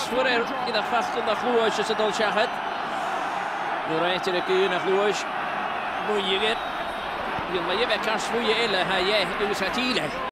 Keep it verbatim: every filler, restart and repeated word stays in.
sfurir gyda ffachol na chlwys ys y dol siachad. Nid rhaid i'r gyn a chlwys. Mwy i gyd. Mae i fe cars fwy i ele ha ie, ywys at ile.